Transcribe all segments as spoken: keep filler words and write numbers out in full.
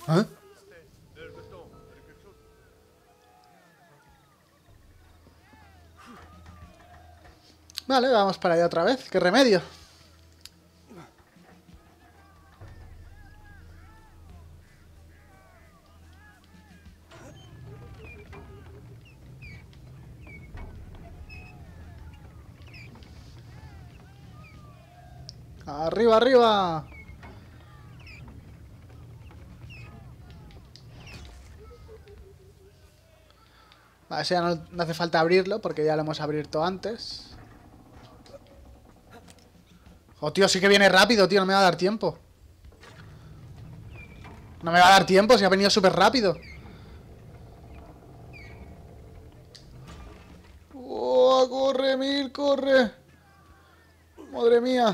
¿Eh? Vale, vamos para allá otra vez. ¿Qué remedio? ¡Arriba, arriba! Vale, eso ya no, no hace falta abrirlo porque ya lo hemos abierto antes. Oh, tío, sí que viene rápido, tío. No me va a dar tiempo. No me va a dar tiempo, si ha venido súper rápido. ¡Oh, corre, Mil, corre! ¡Madre mía!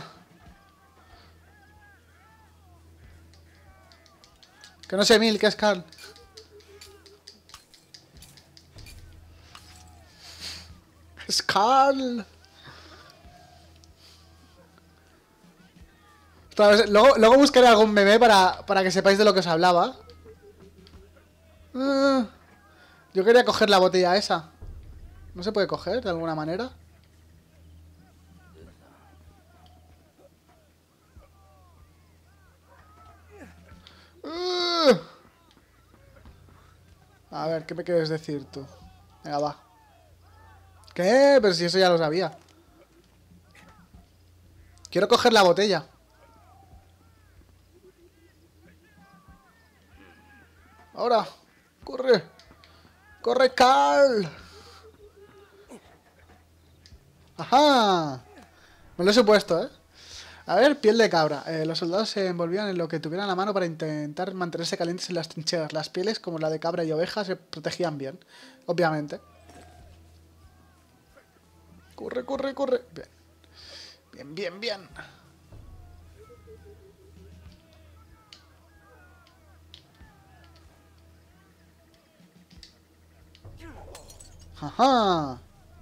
Que no sé, Mil, que es Carl. ¡Es Carl! Otra vez, Luego, luego buscaré algún meme para, para que sepáis de lo que os hablaba. Ah, yo quería coger la botella esa. ¿No se puede coger de alguna manera? Ah. A ver, ¿qué me quieres decir tú? Venga, va. ¿Qué? Pero si eso ya lo sabía. Quiero coger la botella. Ahora. Corre. Corre, Carl. Ajá. Me lo he supuesto, ¿eh? A ver, piel de cabra. Eh, los soldados se envolvían en lo que tuvieran a mano para intentar mantenerse calientes en las trincheras. Las pieles, como la de cabra y oveja, se protegían bien. Obviamente. Corre, corre, corre. Bien. Bien, bien, bien. Ajá.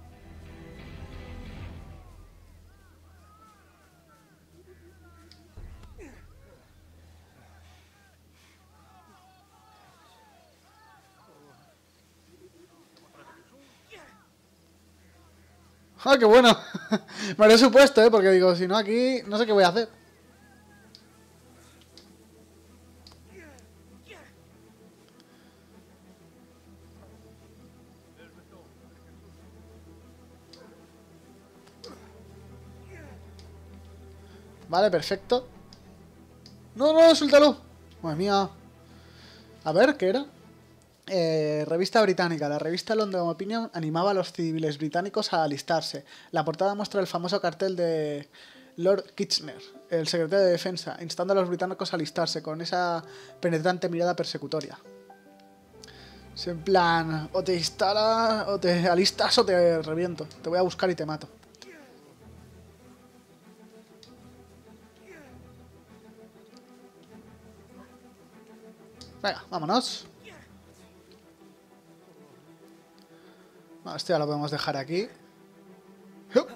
¡Ah, qué bueno! Me lo he supuesto, ¿eh? Porque digo, si no aquí, no sé qué voy a hacer. Vale, perfecto. ¡No, no, suéltalo! Madre mía. A ver, ¿qué era? Eh, revista británica. La revista London Opinion animaba a los civiles británicos a alistarse. La portada muestra el famoso cartel de Lord Kitchener, el secretario de Defensa, instando a los británicos a alistarse con esa penetrante mirada persecutoria. Es en plan, o te instalas, o te alistas o te reviento. Te voy a buscar y te mato. Venga, vámonos. Bueno, este ya lo podemos dejar aquí. ¡Hup!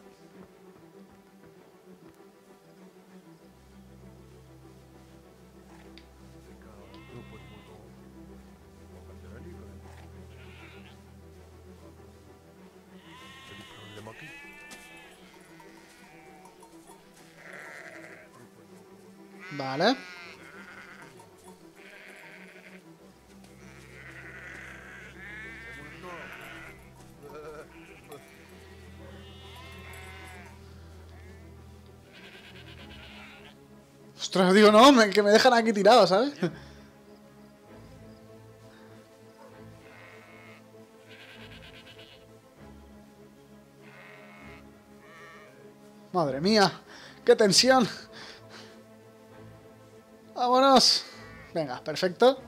Vale. Ostras, digo, no, me, que me dejan aquí tirado, ¿sabes? Madre mía, qué tensión. Vámonos. Venga, perfecto.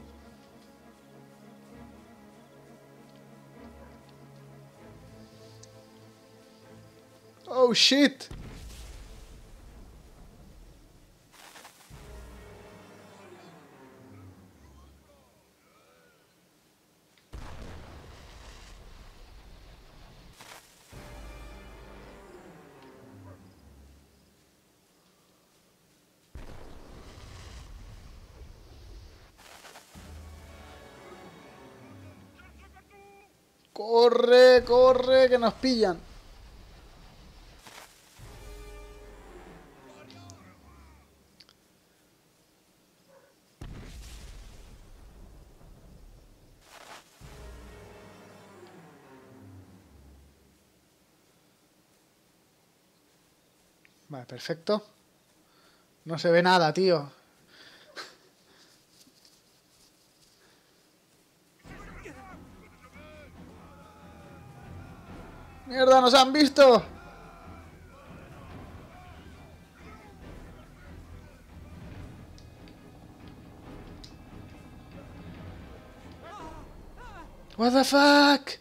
Oh, shit. ¡Corre, corre, que nos pillan! Vale, perfecto. No se ve nada, tío. ¡Mierda, nos han visto! What the fuck?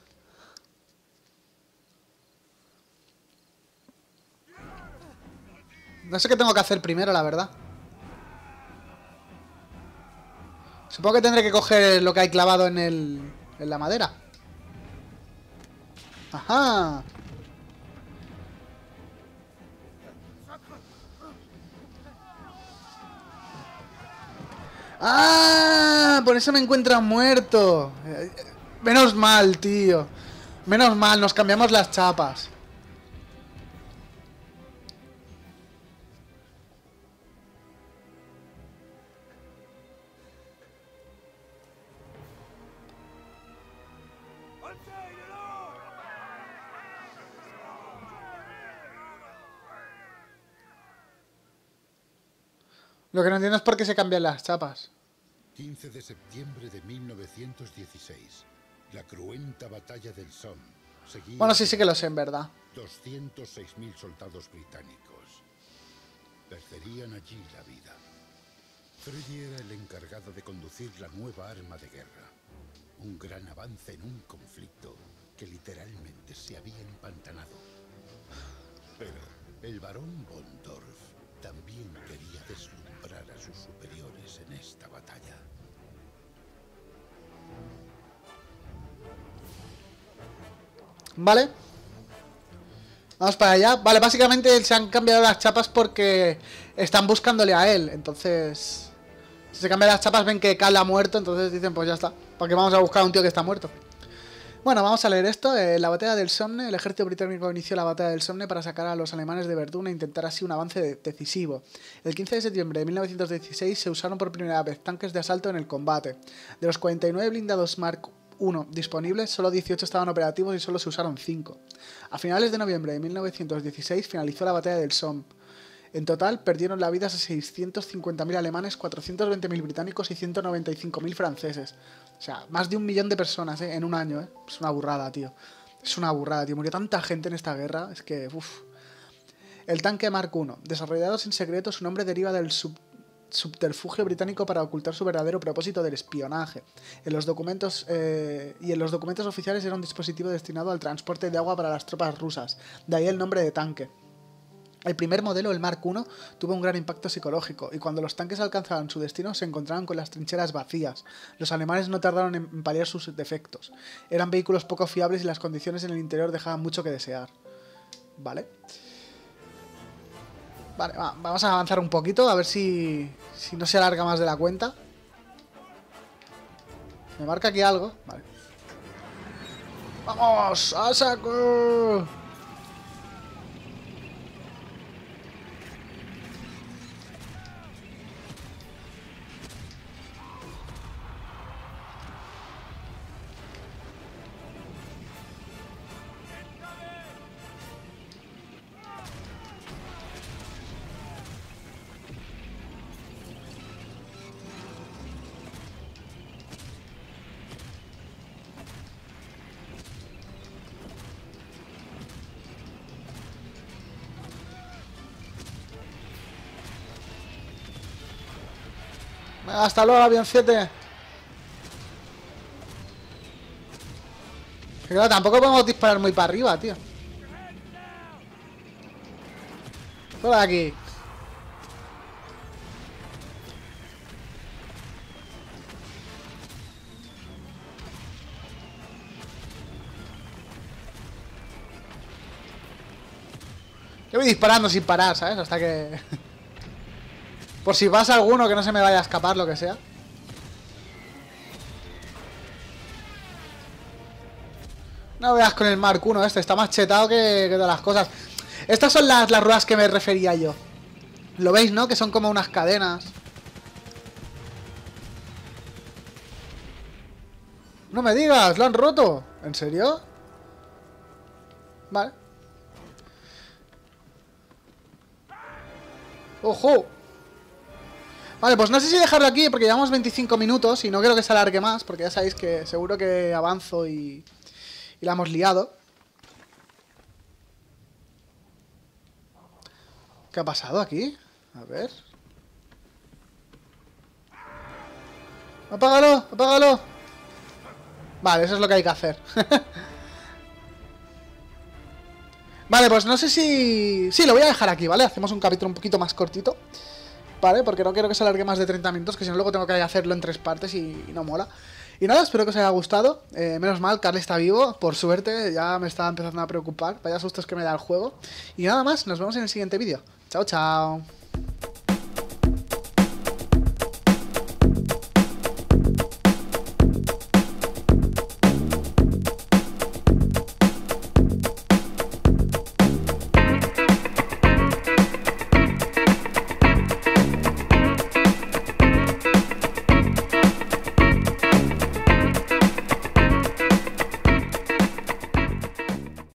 No sé qué tengo que hacer primero, la verdad. Supongo que tendré que coger lo que hay clavado en el... en la madera. ¡Ajá! ¡Ah! Por eso me encuentran muerto. Menos mal, tío. Menos mal, nos cambiamos las chapas. Lo que no entiendo es por qué se cambian las chapas. quince de septiembre de mil novecientos dieciséis. La cruenta batalla del Somme. Bueno, sí, sí que lo sé, en verdad. doscientos seis mil soldados británicos perderían allí la vida. Freddy era el encargado de conducir la nueva arma de guerra. Un gran avance en un conflicto que literalmente se había empantanado. Pero el barón von Dorf también quería deslumbrar a sus superiores en esta batalla. Vale. Vamos para allá. Vale, básicamente se han cambiado las chapas porque están buscándole a él. Entonces, si se cambian las chapas ven que Cal ha muerto. Entonces dicen, pues ya está. ¿Para qué vamos a buscar a un tío que está muerto? Bueno, vamos a leer esto. Eh, la batalla del Somme. El ejército británico inició la batalla del Somme para sacar a los alemanes de Verdún e intentar así un avance de decisivo. El quince de septiembre de mil novecientos dieciséis se usaron por primera vez tanques de asalto en el combate. De los cuarenta y nueve blindados Mark uno disponibles, solo dieciocho estaban operativos y solo se usaron cinco. A finales de noviembre de mil novecientos dieciséis finalizó la batalla del Somme. En total perdieron la vida seiscientos cincuenta mil alemanes, cuatrocientos veinte mil británicos y ciento noventa y cinco mil franceses. O sea, más de un millón de personas, ¿eh? En un año, ¿eh? Es una burrada, tío. Es una burrada, tío. Murió tanta gente en esta guerra. Es que, uff. El tanque Mark uno. Desarrollados en secreto, su nombre deriva del sub subterfugio británico para ocultar su verdadero propósito del espionaje. En los documentos eh, y en los documentos oficiales era un dispositivo destinado al transporte de agua para las tropas rusas. De ahí el nombre de tanque. El primer modelo, el Mark uno, tuvo un gran impacto psicológico, y cuando los tanques alcanzaban su destino se encontraban con las trincheras vacías. Los alemanes no tardaron en paliar sus defectos. Eran vehículos poco fiables y las condiciones en el interior dejaban mucho que desear. Vale. Vale, va, vamos a avanzar un poquito, a ver si, si no se alarga más de la cuenta. Me marca aquí algo. Vale. ¡Vamos! ¡A saco! Hasta luego, avión siete. Que claro, tampoco podemos disparar muy para arriba, tío. Por aquí. Yo voy disparando sin parar, ¿sabes? Hasta que... Por si pasa alguno que no se me vaya a escapar, lo que sea. No veas con el Mark uno este, está más chetado que, que todas las cosas. Estas son las, las ruedas que me refería yo. Lo veis, ¿no? Que son como unas cadenas. No me digas, lo han roto. ¿En serio? Vale. ¡Ojo! Vale, pues no sé si dejarlo aquí porque llevamos veinticinco minutos y no quiero que se alargue más porque ya sabéis que seguro que avanzo y, y la hemos liado. ¿Qué ha pasado aquí? A ver. ¡Apágalo! ¡Apágalo! Vale, eso es lo que hay que hacer. Vale, pues no sé si... Sí, lo voy a dejar aquí, ¿vale? Hacemos un capítulo un poquito más cortito, ¿vale? Porque no quiero que se alargue más de treinta minutos, que si no luego tengo que hacerlo en tres partes y, y no mola. Y nada, espero que os haya gustado. Eh, menos mal, Carl está vivo, por suerte, ya me estaba empezando a preocupar. Vaya sustos que me da el juego. Y nada más, nos vemos en el siguiente vídeo. Chao, chao.